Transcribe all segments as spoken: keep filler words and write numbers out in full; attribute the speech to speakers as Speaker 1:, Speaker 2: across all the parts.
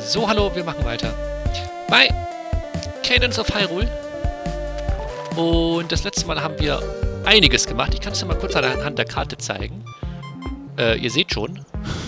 Speaker 1: So, hallo, wir machen weiter. Bei Cadence of Hyrule. Und das letzte Mal haben wir einiges gemacht. Ich kann es dir mal kurz anhand der Karte zeigen. Äh, ihr seht schon.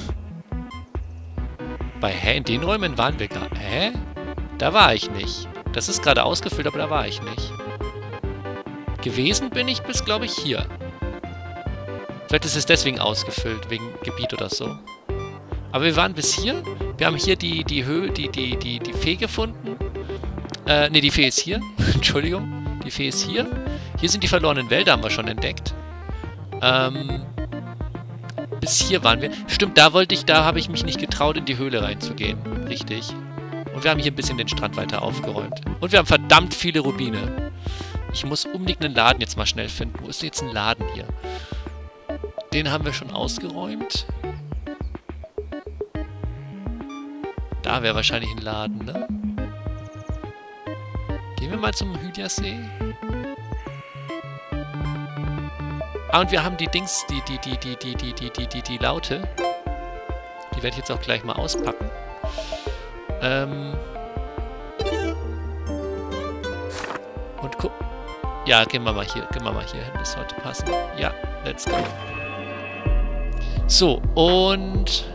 Speaker 1: Bei, hä, in den Räumen waren wir gar... Hä? Da war ich nicht. Das ist gerade ausgefüllt, aber da war ich nicht. Gewesen bin ich bis, glaube ich, hier. Vielleicht ist es deswegen ausgefüllt, wegen Gebiet oder so. Aber wir waren bis hier. Wir haben hier die, die Höhe, die, die, die, die Fee gefunden. Äh, ne, die Fee ist hier. Entschuldigung. Die Fee ist hier. Hier sind die verlorenen Wälder, haben wir schon entdeckt. Ähm... Bis hier waren wir. Stimmt, da wollte ich, da habe ich mich nicht getraut, in die Höhle reinzugehen. Richtig. Und wir haben hier ein bisschen den Strand weiter aufgeräumt. Und wir haben verdammt viele Rubine. Ich muss unbedingt einen Laden jetzt mal schnell finden. Wo ist jetzt ein Laden hier? Den haben wir schon ausgeräumt. Da wäre wahrscheinlich ein Laden, ne? Gehen wir mal zum Hyliasee. Ah, und wir haben die Dings, die, die, die, die, die, die, die, die, die, die Laute. Die werde ich jetzt auch gleich mal auspacken. Ähm. Und guck. Ja, gehen wir mal hier, gehen wir mal hier hin. Das sollte passen. Ja, let's go. So, und...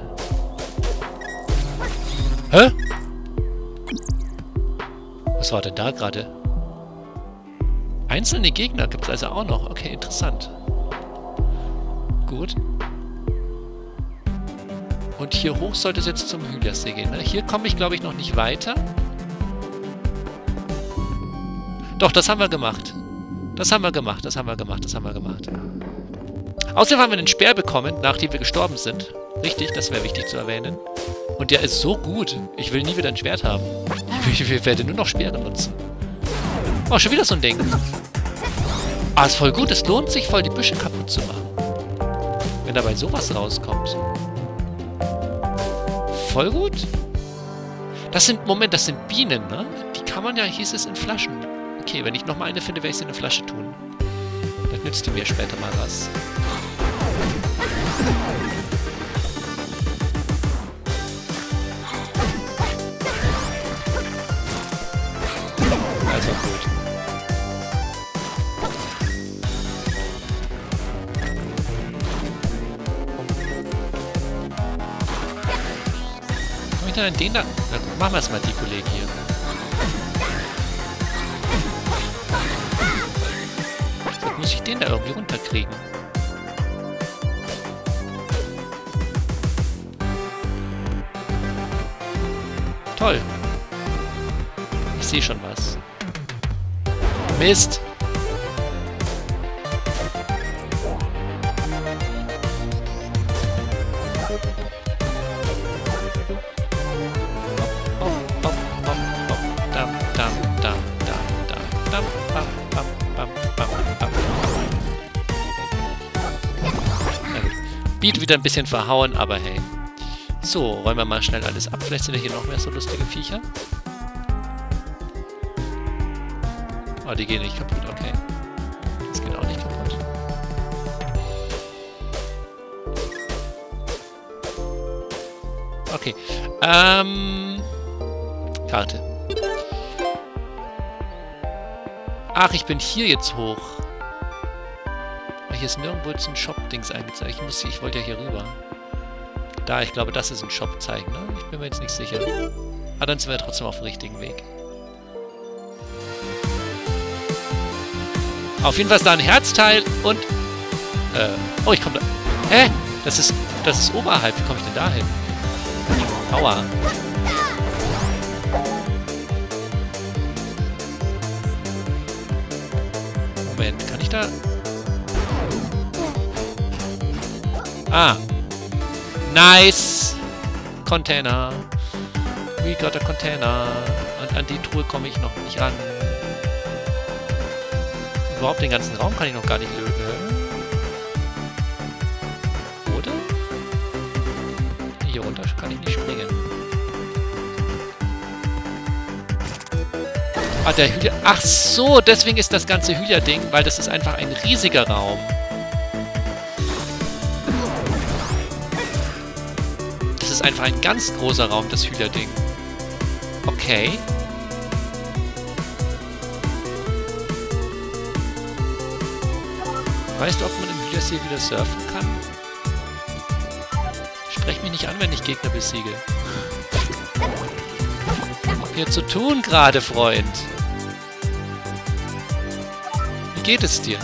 Speaker 1: Hä? Was war denn da gerade? Einzelne Gegner gibt es also auch noch. Okay, interessant. Gut. Und hier hoch sollte es jetzt zum Hyliasee gehen, ne? Hier komme ich, glaube ich, noch nicht weiter. Doch, das haben wir gemacht. Das haben wir gemacht, das haben wir gemacht, das haben wir gemacht. Außerdem haben wir einen Speer bekommen, nachdem wir gestorben sind. Richtig, das wäre wichtig zu erwähnen. Und der ist so gut. Ich will nie wieder ein Schwert haben. Ich, ich werde nur noch Speere nutzen. Oh, schon wieder so ein Ding. Ah, ist voll gut. Es lohnt sich voll, die Büsche kaputt zu machen. Wenn dabei sowas rauskommt. Voll gut. Das sind, Moment, das sind Bienen, ne? Die kann man ja, hieß es, in Flaschen. Okay, wenn ich nochmal eine finde, werde ich sie in eine Flasche tun. Das nützt mir später mal was. Also gut. Komm ich denn den da? Na, machen wir erstmal die Kollegen hier. Jetzt muss ich den da irgendwie runterkriegen. Toll. Ich sehe schon was. Mist! Beat wieder ein bisschen verhauen, aber hey. So, räumen wir mal schnell alles ab. Vielleicht sind ja hier noch mehr so lustige Viecher. Oh, die gehen nicht kaputt, okay. Das geht auch nicht kaputt. Okay. Ähm... Karte. Ach, ich bin hier jetzt hoch. Hier ist nirgendwo jetzt ein Shop-Dings eingezeigt. Ich, muss, ich wollte ja hier rüber. Da, ich glaube, das ist ein Shop-Zeichen, ne? Ich bin mir jetzt nicht sicher. Aber dann sind wir trotzdem auf dem richtigen Weg. Auf jeden Fall ist da ein Herzteil und... Äh, oh, ich komme da... Hä? Das ist... Das ist oberhalb. Wie komme ich denn da hin? Aua. Moment, kann ich da... Ah. Nice. Container. We got a container. Und an die Truhe komme ich noch nicht ran. Überhaupt den ganzen Raum kann ich noch gar nicht lösen. Oder? Hier runter kann ich nicht springen. Ah, der Hylia... Ach so, deswegen ist das ganze Hylia-Ding, weil das ist einfach ein riesiger Raum. Das ist einfach ein ganz großer Raum, das Hylia-Ding. Okay. Weißt du, ob man im Hyliasee wieder surfen kann? Sprech mich nicht an, wenn ich Gegner besiege. Was hier zu tun gerade, Freund? Wie geht es dir?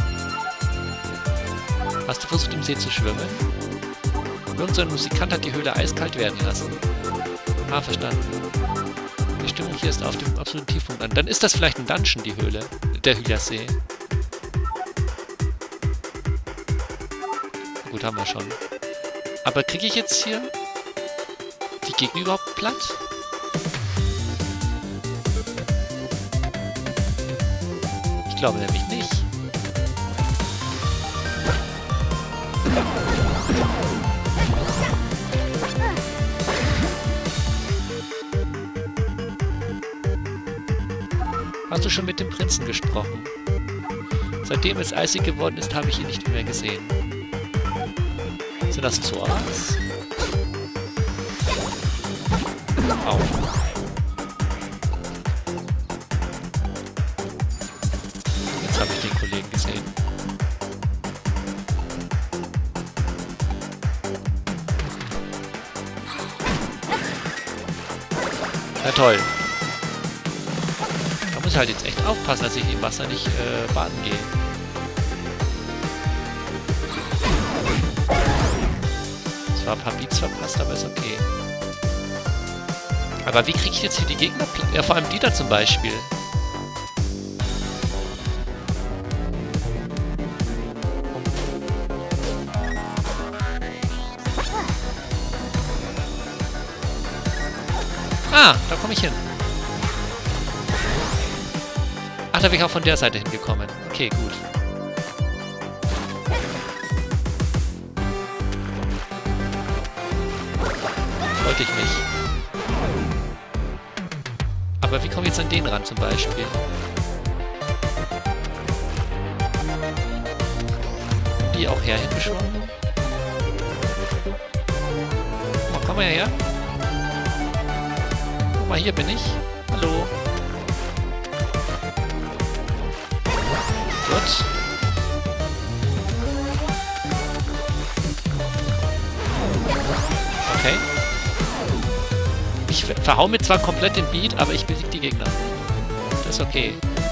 Speaker 1: Hast du versucht, im See zu schwimmen? Irgend so ein Musikant hat die Höhle eiskalt werden lassen. Ah, verstanden. Die Stimmung hier ist auf dem absoluten Tiefpunkt an. Dann ist das vielleicht ein Dungeon, die Höhle. Der Hyliasee. Gut, haben wir schon. Aber kriege ich jetzt hier die Gegner überhaupt platt? Ich glaube nämlich nicht. Hast du schon mit dem Prinzen gesprochen? Seitdem es eisig geworden ist, habe ich ihn nicht mehr gesehen. Sind das Zoras? Au. Jetzt habe ich den Kollegen gesehen. Na toll. Da muss ich halt jetzt echt aufpassen, dass ich im Wasser nicht äh, baden gehe. Zwar ein paar Beats verpasst, aber ist okay. Aber wie kriege ich jetzt hier die Gegner? Ja, vor allem die da zum Beispiel. Ah, da komme ich hin. Ach, da bin ich auch von der Seite hingekommen. Okay, gut. Wollte ich nicht. Aber wie komme ich jetzt an den ran zum Beispiel? Die auch her hingeschwommen? Oh, komm mal her. Guck mal, hier bin ich. Hallo. Gut. Okay. Ich verhau mir zwar komplett den Beat, aber ich besiege die Gegner. Das ist okay.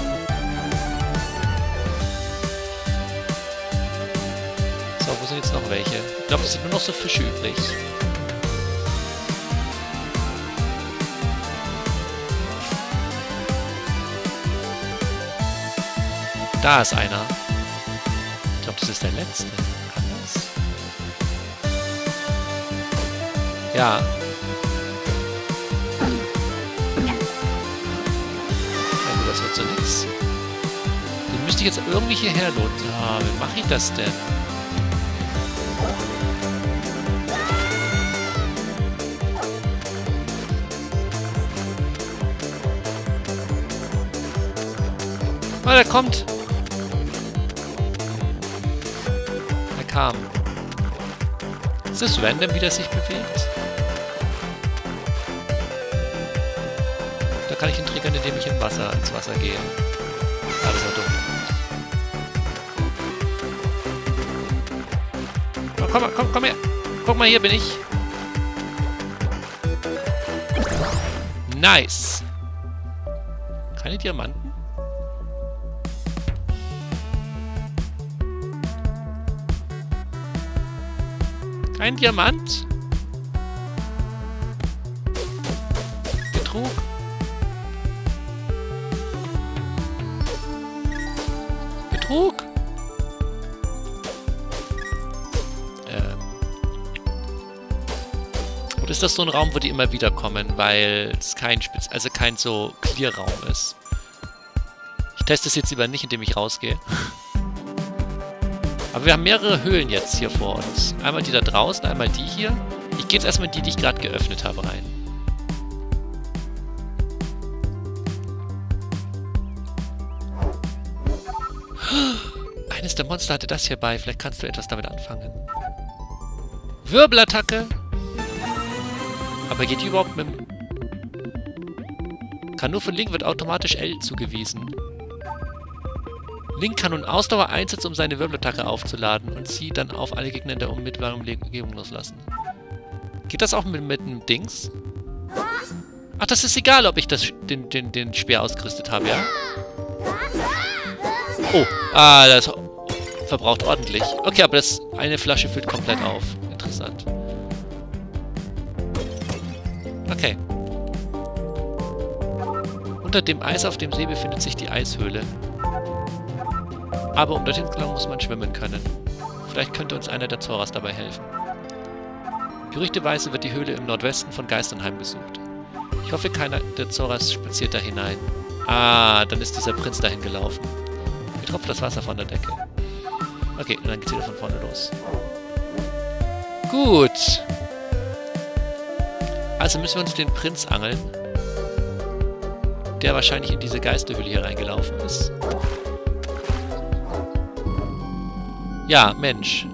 Speaker 1: So, wo sind jetzt noch welche? Ich glaube, es sind nur noch so Fische übrig. Da ist einer. Ich glaube, das ist der letzte. Kann das? Ja. Das wird so nix. Den müsste ich jetzt irgendwie hierher lohnen. Ah, wie mache ich das denn? Ah, der kommt. Er kam. Ist es random, wie das sich bewegt? Da kann ich ihn triggern, indem ich in Wasser, ins Wasser gehe. Ah, das war dumm. Oh, komm mal, komm, komm her. Guck mal, hier bin ich. Nice. Keine Diamanten? Ein Diamant? Betrug? Betrug? Ähm. Oder ist das so ein Raum, wo die immer wieder kommen, weil es kein Spitz, also kein so Clear-Raum ist? Ich teste es jetzt lieber nicht, indem ich rausgehe. Aber wir haben mehrere Höhlen jetzt hier vor uns. Einmal die da draußen, einmal die hier. Ich gehe jetzt erstmal in die, die ich gerade geöffnet habe, rein. Eines der Monster hatte das hier bei. Vielleicht kannst du etwas damit anfangen. Wirbelattacke! Aber geht die überhaupt mit dem... Kanu von Link wird automatisch L zugewiesen. Link kann nun Ausdauer einsetzen, um seine Wirbelattacke aufzuladen und sie dann auf alle Gegner in der unmittelbaren Umgebung loslassen. Geht das auch mit, mit dem Dings? Ach, das ist egal, ob ich das, den, den, den Speer ausgerüstet habe, ja? Oh, ah, das verbraucht ordentlich. Okay, aber das eine Flasche füllt komplett auf. Interessant. Okay. Unter dem Eis auf dem See befindet sich die Eishöhle. Aber um dorthin zu gelangen, muss man schwimmen können. Vielleicht könnte uns einer der Zoras dabei helfen. Gerüchteweise wird die Höhle im Nordwesten von Geistern heimgesucht. Ich hoffe, keiner der Zoras spaziert da hinein. Ah, dann ist dieser Prinz dahin gelaufen. Mir tropft das Wasser von der Decke. Okay, und dann geht's wieder von vorne los. Gut. Also müssen wir uns den Prinz angeln, der wahrscheinlich in diese Geisterhöhle hier reingelaufen ist. Ja, Mensch.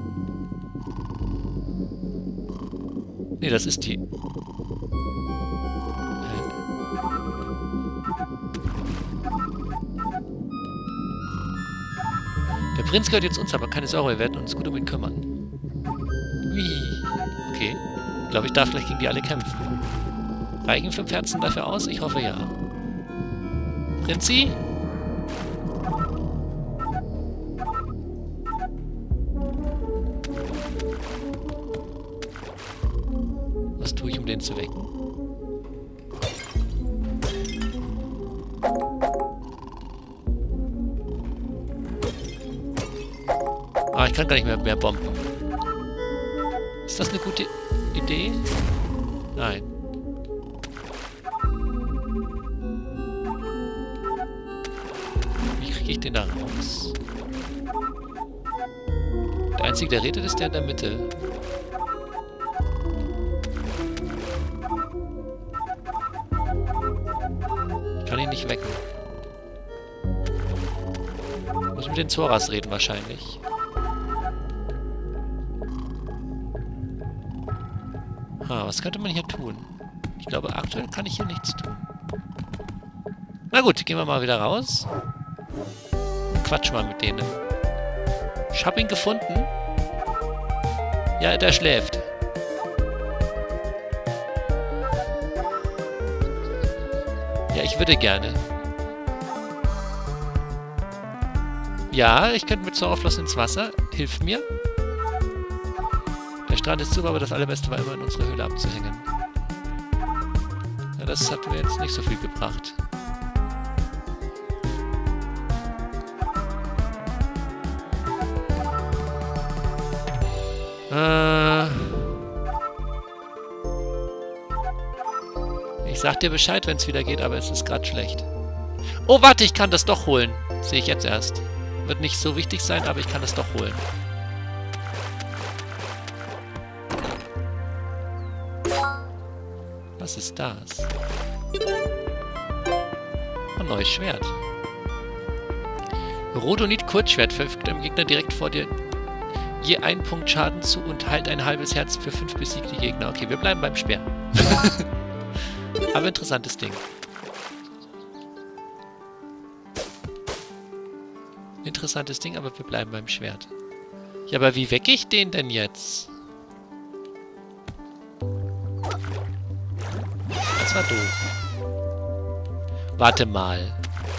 Speaker 1: Nee, das ist die... Der Prinz gehört jetzt uns, aber keine Sorge, wir werden uns gut um ihn kümmern. Ui. Okay. Ich glaube, ich darf gleich gegen die alle kämpfen. Reichen fünf Herzen dafür aus? Ich hoffe, ja. Prinzi? Was tue ich, um den zu wecken? Ah, ich kann gar nicht mehr, mehr bomben. Ist das eine gute Idee? Nein. Wie kriege ich den da raus? Der Einzige, der redet, ist der in der Mitte. Ich kann ihn nicht wecken. Ich muss mit den Zoras reden wahrscheinlich. Ah, was könnte man hier tun? Ich glaube, aktuell kann ich hier nichts tun. Na gut, gehen wir mal wieder raus. Quatsch mal mit denen. Ich hab ihn gefunden. Ja, der schläft. Ja, ich würde gerne. Ja, ich könnte mit Zorafloss ins Wasser. Hilf mir. Der Strand ist super, aber das Allerbeste war immer in unsere Höhle abzuhängen. Ja, das hat mir jetzt nicht so viel gebracht. Äh... Ich sag dir Bescheid, wenn es wieder geht, aber es ist gerade schlecht. Oh, warte, ich kann das doch holen. Sehe ich jetzt erst. Wird nicht so wichtig sein, aber ich kann das doch holen. Was ist das? Ein neues Schwert. Rhodonit-Kurzschwert verfügt dem Gegner direkt vor dir je einen Punkt Schaden zu und heilt ein halbes Herz für fünf besiegte Gegner. Okay, wir bleiben beim Speer. Aber interessantes Ding. Interessantes Ding, aber wir bleiben beim Schwert. Ja, aber wie wecke ich den denn jetzt? Das war doof. Warte mal.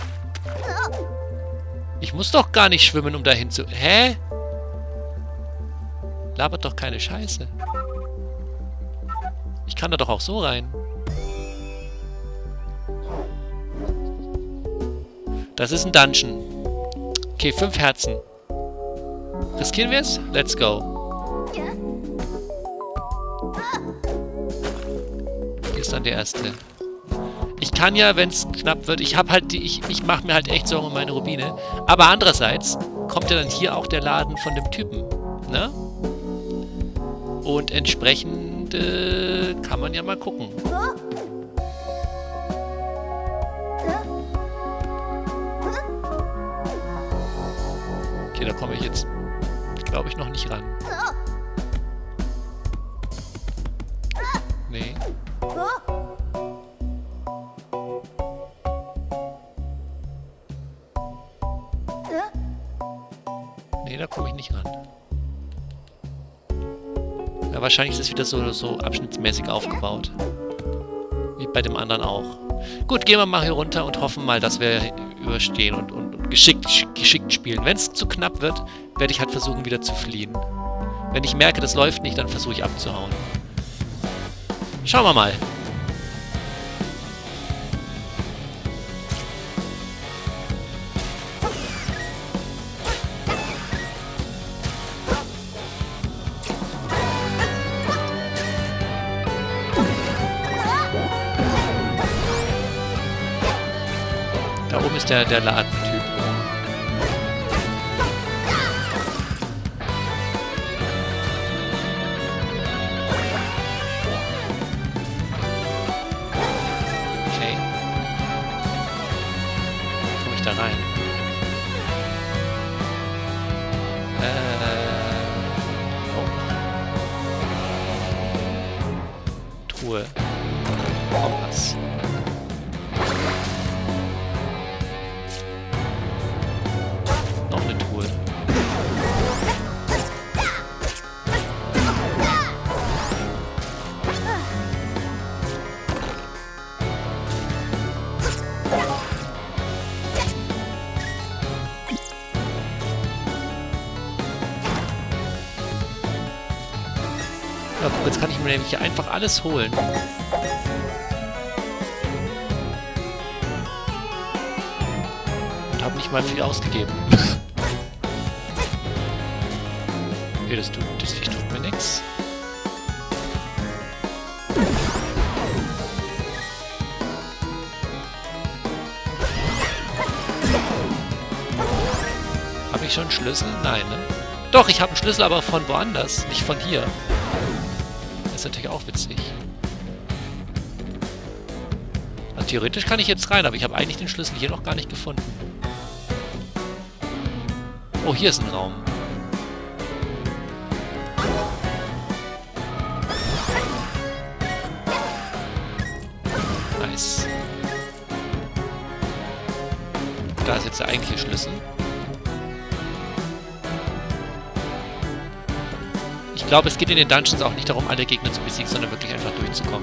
Speaker 1: Ich muss doch gar nicht schwimmen, um dahin zu... Hä? Labert doch keine Scheiße. Ich kann da doch auch so rein. Das ist ein Dungeon. Okay, fünf Herzen. Riskieren wir es? Let's go. Hier ist dann der erste. Ich kann ja, wenn es knapp wird, ich habe halt die, ich, ich mache mir halt echt Sorgen um meine Rubine. Aber andererseits kommt ja dann hier auch der Laden von dem Typen, ne? Und entsprechend äh, kann man ja mal gucken. Okay, da komme ich jetzt, glaube ich, noch nicht ran. Nee. da komme ich nicht ran. Ja, wahrscheinlich ist es wieder so, so abschnittsmäßig aufgebaut. Wie bei dem anderen auch. Gut, gehen wir mal hier runter und hoffen mal, dass wir überstehen und, und, und geschickt, geschickt spielen. Wenn es zu knapp wird, werde ich halt versuchen, wieder zu fliehen. Wenn ich merke, das läuft nicht, dann versuche ich abzuhauen. Schauen wir mal. Da oben ist der, der Ladentyp. Okay. Wie komme ich da rein? Äh. Oh. Truhe. Kompass. Noch eine Truhe. Ja, guck, jetzt kann ich mir nämlich hier einfach alles holen. Und habe nicht mal viel ausgegeben. Okay, das, tut, das Viech tut mir nichts. Habe ich schon einen Schlüssel? Nein, ne? Doch, ich habe einen Schlüssel, aber von woanders, nicht von hier. Das ist natürlich auch witzig. Also theoretisch kann ich jetzt rein, aber ich habe eigentlich den Schlüssel hier noch gar nicht gefunden. Oh, hier ist ein Raum. Nice. Da ist jetzt der eigentliche Schlüssel. Ich glaube, es geht in den Dungeons auch nicht darum, alle Gegner zu besiegen, sondern wirklich einfach durchzukommen.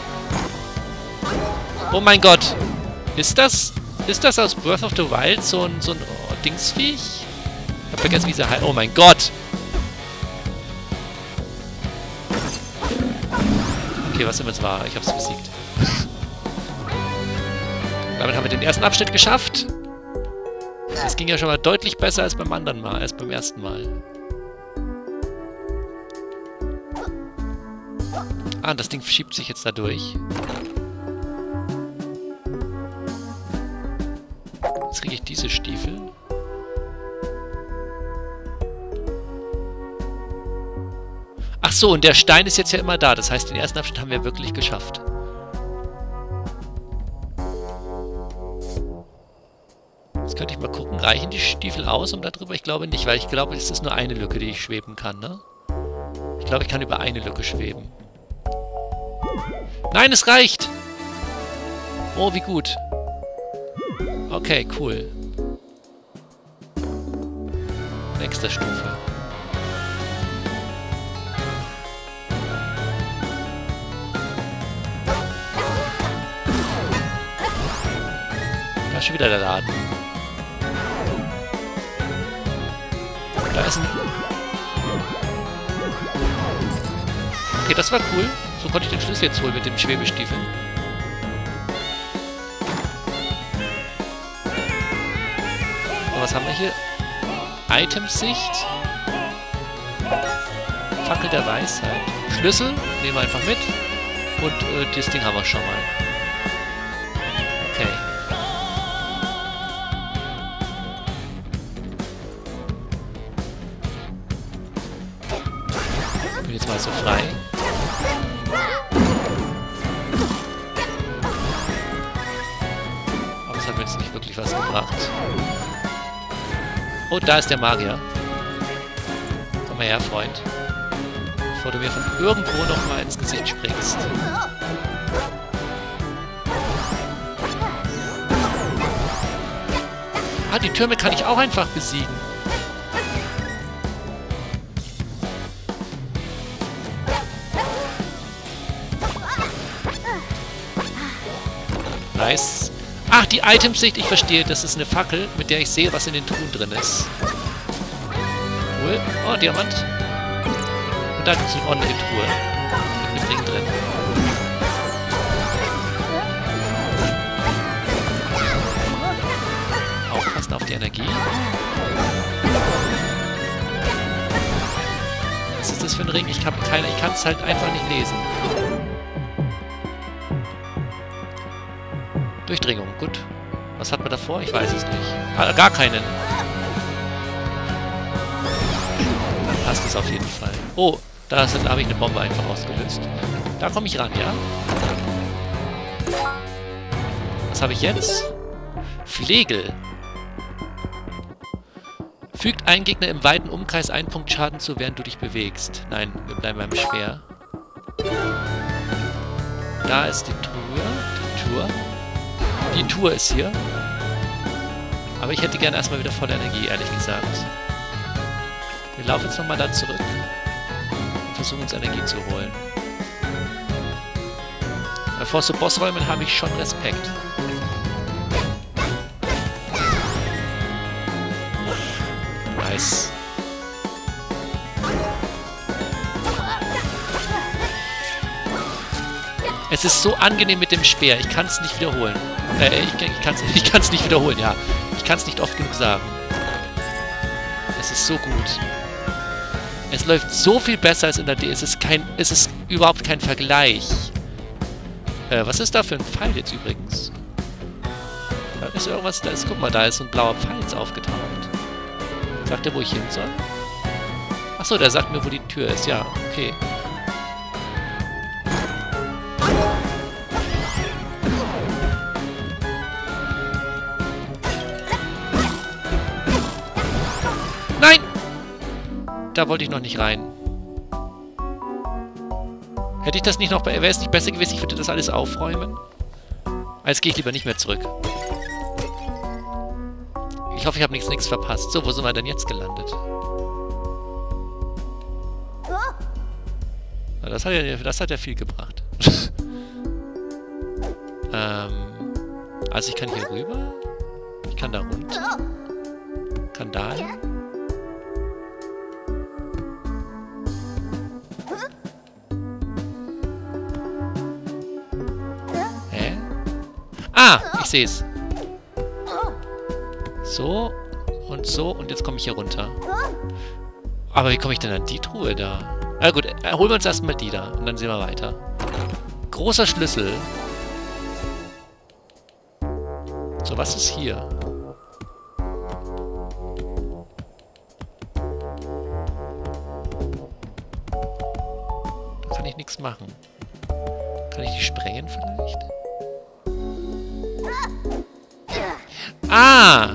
Speaker 1: Oh mein Gott! Ist das... Ist das aus Breath of the Wild so ein... so ein oh, Dingsviech? Ich hab vergessen, wie sie heißt. Oh mein Gott! Okay, was immer es war. Ich hab's besiegt. Damit haben wir den ersten Abschnitt geschafft. Das ging ja schon mal deutlich besser als beim anderen Mal, als beim ersten Mal. Ah, das Ding verschiebt sich jetzt da durch. Jetzt kriege ich diese Stiefel. Ach so, und der Stein ist jetzt ja immer da. Das heißt, den ersten Abschnitt haben wir wirklich geschafft. Jetzt könnte ich mal gucken, reichen die Stiefel aus, um da drüber? Ich glaube nicht, weil ich glaube, es ist nur eine Lücke, die ich schweben kann, ne? Ich glaube, ich kann über eine Lücke schweben. Nein, es reicht! Oh, wie gut. Okay, cool. Nächste Stufe. Da ist schon wieder der Laden. Da ist ein... Okay, das war cool. So konnte ich den Schlüssel jetzt holen mit dem Schwebestiefel. Und was haben wir hier? Itemsicht. Fackel der Weisheit. Schlüssel nehmen wir einfach mit. Und äh, das Ding haben wir schon mal. Okay. Ich bin jetzt mal so frei. Aber es hat mir jetzt nicht wirklich was gebracht. Oh, da ist der Magier. Komm mal her, Freund. Bevor du mir von irgendwo noch mal ins Gesicht springst. Ah, die Türme kann ich auch einfach besiegen. Nice. Ach, die Itemsicht, ich verstehe. Das ist eine Fackel, mit der ich sehe, was in den Truhen drin ist. Cool. Oh, Diamant. Und da gibt es eine ordentliche Truhe. Mit einem Ring drin. Aufpassen auf die Energie. Was ist das für ein Ring? Ich habe keine, ich kann es halt einfach nicht lesen. Durchdringung, gut. Was hat man davor? Ich weiß es nicht. Ah, gar keinen. Dann passt es auf jeden Fall. Oh, da habe ich eine Bombe einfach ausgelöst. Da komme ich ran, ja? Was habe ich jetzt? Flegel. Fügt ein Gegner im weiten Umkreis einen Punkt Schaden zu, während du dich bewegst. Nein, wir bleiben beim Speer. Da ist die Truhe. Die Tour. Die Tour ist hier. Aber ich hätte gerne erstmal wieder volle Energie, ehrlich gesagt. Wir laufen jetzt nochmal da zurück. Und versuchen uns Energie zu holen. Vor so Bossräumen habe ich schon Respekt. Nice. Es ist so angenehm mit dem Speer. Ich kann es nicht wiederholen. Äh, ich, ich kann es ich kann's nicht wiederholen, ja. Ich kann es nicht oft genug sagen. Es ist so gut. Es läuft so viel besser als in der D. Es ist kein, es ist überhaupt kein Vergleich. Äh, was ist da für ein Pfeil jetzt übrigens? Da ist irgendwas, da ist, guck mal, da ist so ein blauer Pfeil jetzt aufgetaucht. Sagt er, wo ich hin soll? Achso, der sagt mir, wo die Tür ist. Ja, okay. Nein! Da wollte ich noch nicht rein. Hätte ich das nicht noch... Wäre es nicht besser gewesen, ich würde das alles aufräumen? Jetzt gehe ich lieber nicht mehr zurück. Ich hoffe, ich habe nichts, nichts verpasst. So, wo sind wir denn jetzt gelandet? Na, das, hat ja, das hat ja viel gebracht. ähm, also ich kann hier rüber. Ich kann da runter. Kann da hin. Hä? Ah, ich sehe es. So und so und jetzt komme ich hier runter. Aber wie komme ich denn an die Truhe da? Na gut, holen wir uns erstmal die da und dann sehen wir weiter. Großer Schlüssel. So, was ist hier? Da kann ich nichts machen. Kann ich die sprengen vielleicht? Ah!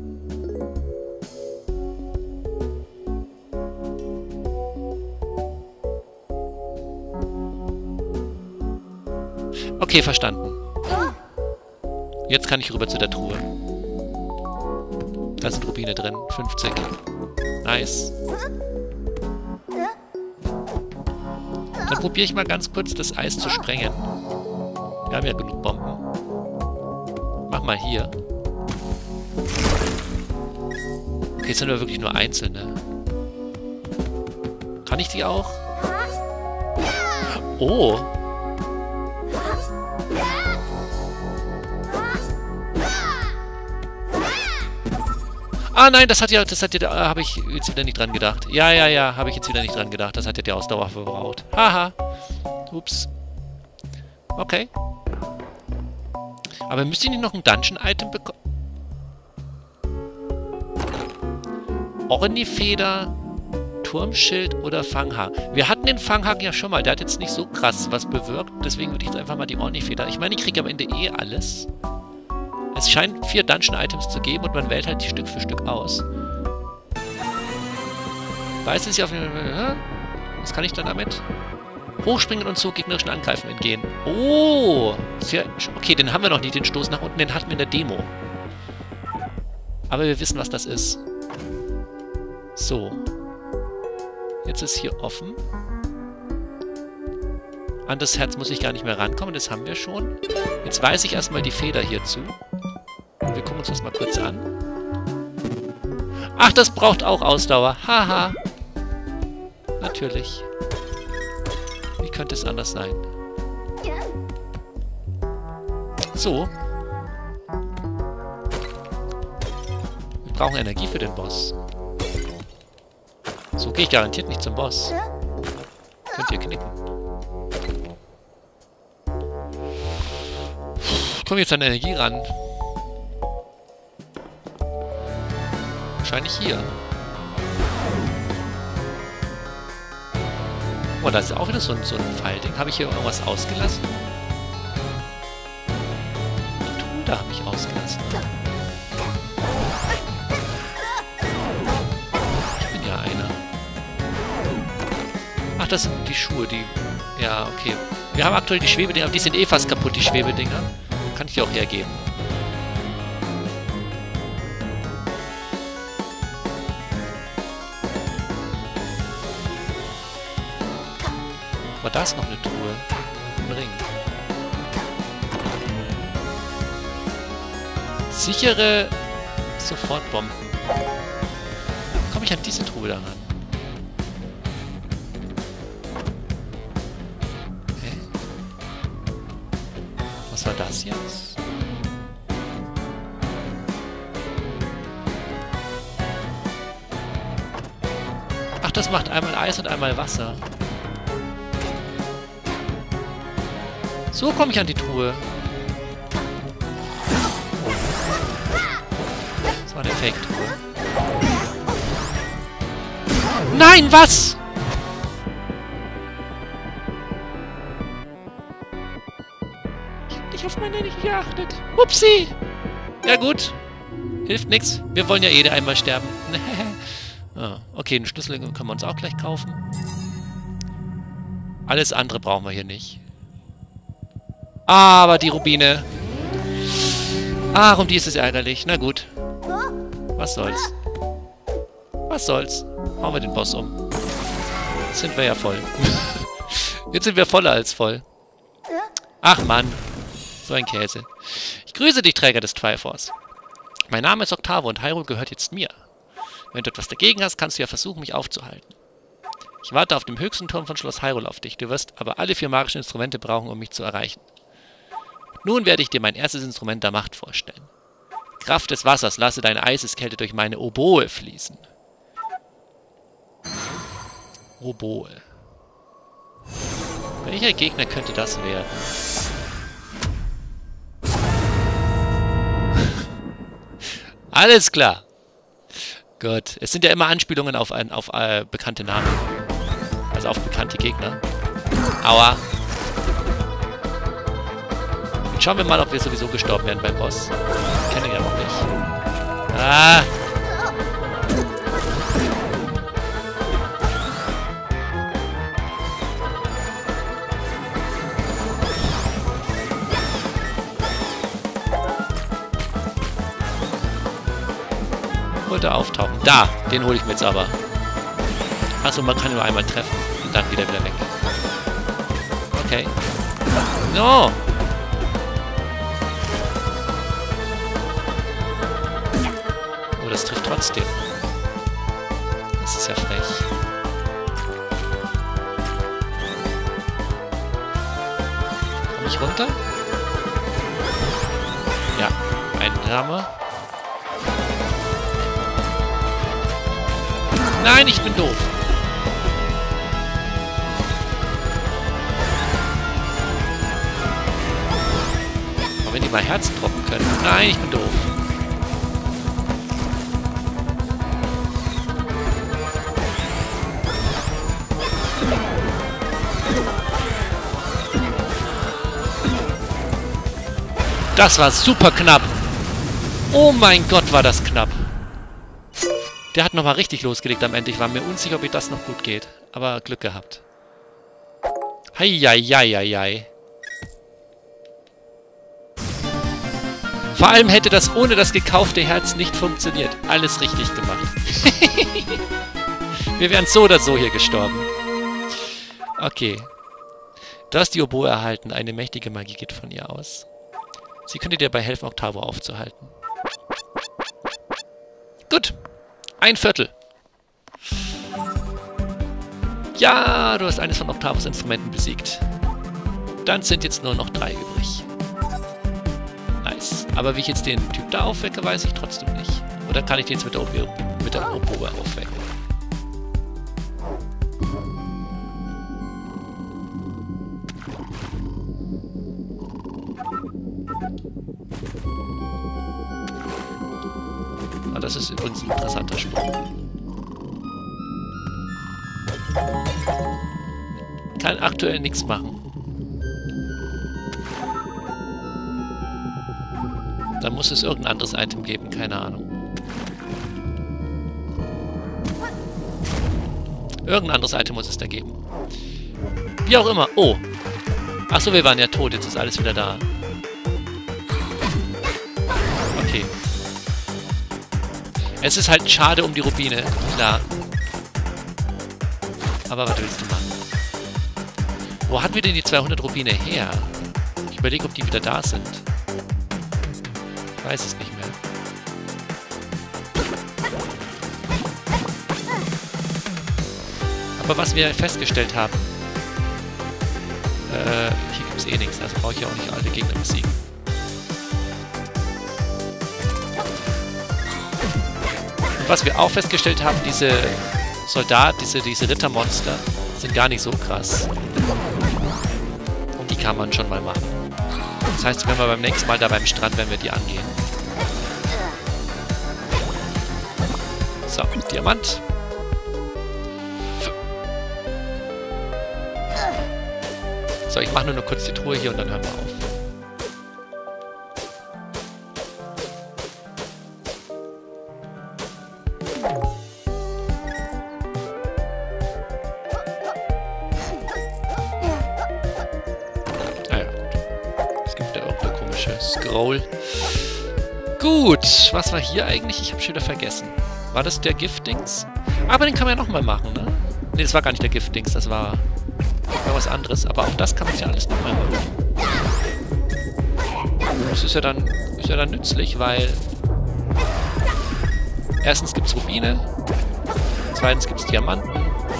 Speaker 1: Okay, verstanden. Jetzt kann ich rüber zu der Truhe. Da sind Rubine drin. fünfzig. Nice. Dann probiere ich mal ganz kurz, das Eis zu sprengen. Wir haben ja genug Bomben. Mach mal hier. Okay, jetzt sind wir wirklich nur einzelne. Kann ich die auch? Oh! Ah nein, das hat ja, das hat ja, da habe ich jetzt wieder nicht dran gedacht. Ja, ja, ja, habe ich jetzt wieder nicht dran gedacht. Das hat ja die Ausdauer verbraucht. Haha. Ups. Okay. Aber müsst ihr nicht noch ein Dungeon-Item bekommen? Ornifeder, Turmschild oder Fanghaken. Wir hatten den Fanghaken ja schon mal. Der hat jetzt nicht so krass was bewirkt. Deswegen würde ich jetzt einfach mal die Ornifeder. Ich meine, ich kriege am Ende eh alles. Es scheint vier Dungeon-Items zu geben und man wählt halt die Stück für Stück aus. Weiß es ja auf jeden Fall. Was kann ich dann damit? Hochspringen und so gegnerischen Angreifen entgehen. Oh! Sehr, okay, den haben wir noch nicht, den Stoß nach unten. Den hatten wir in der Demo. Aber wir wissen, was das ist. So. Jetzt ist hier offen. An das Herz muss ich gar nicht mehr rankommen, das haben wir schon. Jetzt weise ich erstmal die Feder hier zu. Und wir gucken uns das mal kurz an. Ach, das braucht auch Ausdauer. Haha. Natürlich. Wie könnte es anders sein? So. Wir brauchen Energie für den Boss. So gehe ich garantiert nicht zum Boss. Könnt ihr knicken. Ich komme jetzt an Energie ran. Wahrscheinlich hier. Oh, da ist auch wieder so ein, so ein Pfeilding. Habe ich hier irgendwas ausgelassen? Die Truhe da habe ich ausgelassen. Ich bin ja einer. Ach, das sind die Schuhe, die... Ja, okay. Wir haben aktuell die Schwebedinger, aber die sind eh fast kaputt, die Schwebedinger. Kann ich dir auch hergeben. Aber da ist noch eine Truhe. Ein Ring. Sichere Sofortbomben. Komme ich an diese Truhe da ran? Hä? Was war das jetzt? Ach, das macht einmal Eis und einmal Wasser. So komme ich an die Truhe. Das war eine Fake-Truhe. Nein, was? Ich hab nicht auf meine Energie geachtet. Upsi. Ja gut. Hilft nix. Wir wollen ja eh einmal sterben. Ah, okay, einen Schlüssel können wir uns auch gleich kaufen. Alles andere brauchen wir hier nicht. Aber die Rubine. Ach, um die ist es ärgerlich. Na gut. Was soll's. Was soll's. Hauen wir den Boss um. Jetzt sind wir ja voll. Jetzt sind wir voller als voll. Ach Mann. So ein Käse. Ich grüße dich, Träger des Triforce. Mein Name ist Octavo und Hyrule gehört jetzt mir. Wenn du etwas dagegen hast, kannst du ja versuchen, mich aufzuhalten. Ich warte auf dem höchsten Turm von Schloss Hyrule auf dich. Du wirst aber alle vier magischen Instrumente brauchen, um mich zu erreichen. Nun werde ich dir mein erstes Instrument der Macht vorstellen. Kraft des Wassers, lasse deine Eiseskälte durch meine Oboe fließen. Oboe. Welcher Gegner könnte das werden? Alles klar. Gut. Es sind ja immer Anspielungen auf, ein, auf äh, bekannte Namen. Also auf bekannte Gegner. Aua. Jetzt schauen wir mal, ob wir sowieso gestorben werden beim Boss. Ich kenne ihn ja noch nicht. Ah. Wollte auftauchen. Da, den hole ich mir jetzt aber. Achso, man kann nur einmal treffen und dann wieder wieder weg. Okay. No! Oh, das trifft trotzdem. Das ist ja frech. Komm ich runter? Ja, ein Hammer. Nein, ich bin doof. Aber wenn die mal Herzen droppen können. Nein, ich bin doof. Das war super knapp. Oh mein Gott, war das knapp. Der hat nochmal richtig losgelegt am Ende. Ich war mir unsicher, ob das noch gut geht. Aber Glück gehabt. Heieieiei. Vor allem hätte das ohne das gekaufte Herz nicht funktioniert. Alles richtig gemacht. Wir wären so oder so hier gestorben. Okay. Du hast die Oboe erhalten. Eine mächtige Magie geht von ihr aus. Sie könnte dir dabei helfen, Octavo aufzuhalten. Gut. Ein Viertel. Ja, du hast eines von Octavos Instrumenten besiegt. Dann sind jetzt nur noch drei übrig. Nice. Aber wie ich jetzt den Typ da aufwecke, weiß ich trotzdem nicht. Oder kann ich den jetzt mit der, Oboe, mit der Oboe aufwecken? Ah, das ist übrigens ein interessanter Sprung. Kann aktuell nichts machen. Da muss es irgendein anderes Item geben, keine Ahnung. Irgendein anderes Item muss es da geben. Wie auch immer. Oh. Achso, wir waren ja tot, jetzt ist alles wieder da. Okay. Es ist halt schade um die Rubine, klar. Aber was willst du machen? Wo hatten wir denn die zweihundert Rubine her? Ich überlege, ob die wieder da sind. Ich weiß es nicht mehr. Aber was wir festgestellt haben, äh, hier gibt es eh nichts, also brauche ich ja auch nicht alle Gegner besiegen. Und was wir auch festgestellt haben, diese Soldat, diese, diese Rittermonster sind gar nicht so krass. Und die kann man schon mal machen. Das heißt, wenn wir beim nächsten Mal da beim Strand, werden wir die angehen. So, Diamant. So, ich mache nur noch kurz die Truhe hier und dann hören wir auf. Ah ja, gut. Es gibt da irgendeine komische Scroll. Gut, was war hier eigentlich? Ich habe schon wieder vergessen. War das der Giftdings? Aber den kann man ja nochmal machen, ne? Ne, das war gar nicht der Giftdings, das war... war was anderes, aber auch das kann man ja alles nochmal machen. Das ist ja dann, ist ja dann nützlich, weil erstens gibt es Rubine, zweitens gibt es Diamanten,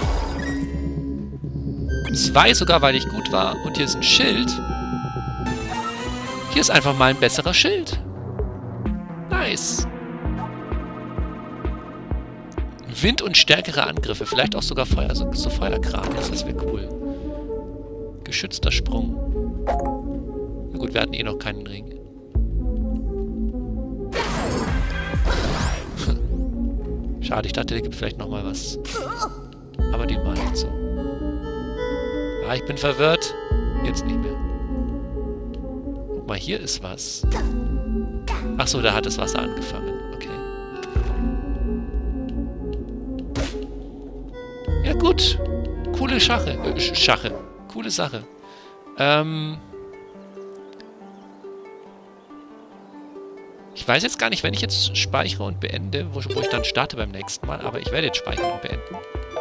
Speaker 1: zwei sogar, weil ich gut war, und hier ist ein Schild. Hier ist einfach mal ein besserer Schild. Nice. Wind und stärkere Angriffe, vielleicht auch sogar Feuer, so, so Feuerkram, das wäre cool. Geschützter Sprung. Na gut, wir hatten eh noch keinen Ring. Schade, ich dachte, da gibt vielleicht nochmal was. Aber die mal nicht so. Ah, ich bin verwirrt. Jetzt nicht mehr. Guck mal, hier ist was. Achso, da hat das Wasser angefangen. Okay. Ja gut. Coole Schache. Äh, Schache. Coole Sache. Ähm... Ich weiß jetzt gar nicht, wenn ich jetzt speichere und beende, wo, wo ich dann starte beim nächsten Mal, aber ich werde jetzt speichern und beenden.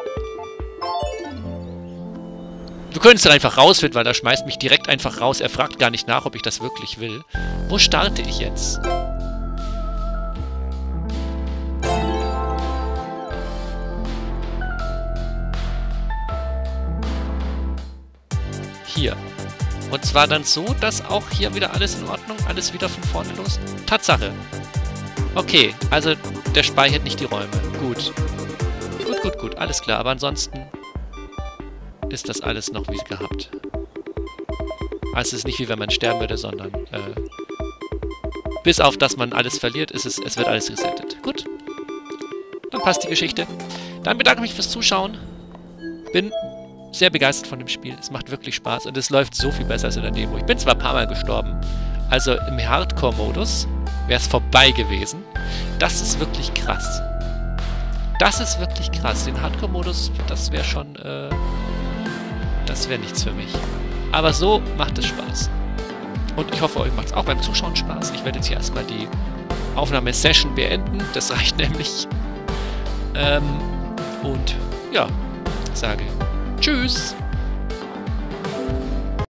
Speaker 1: Wir können es dann einfach rausfinden, weil er schmeißt mich direkt einfach raus. Er fragt gar nicht nach, ob ich das wirklich will. Wo starte ich jetzt? Hier. Und zwar dann so, dass auch hier wieder alles in Ordnung, alles wieder von vorne los. Tatsache. Okay, also der speichert nicht die Räume. Gut. Gut, gut, gut, alles klar. Aber ansonsten ist das alles noch wie gehabt. Also es ist nicht wie wenn man sterben würde, sondern äh, bis auf, dass man alles verliert, ist es, es wird alles resettet. Gut. Dann passt die Geschichte. Dann bedanke ich mich fürs Zuschauen. Bin sehr begeistert von dem Spiel. Es macht wirklich Spaß und es läuft so viel besser als in der Demo. Ich bin zwar ein paar Mal gestorben, also im Hardcore-Modus wäre es vorbei gewesen. Das ist wirklich krass. Das ist wirklich krass. Den Hardcore-Modus, das wäre schon, äh, das wäre nichts für mich. Aber so macht es Spaß. Und ich hoffe, euch macht es auch beim Zuschauen Spaß. Ich werde jetzt hier erstmal die Aufnahmesession beenden. Das reicht nämlich. Ähm, und ja, sage Tschüss!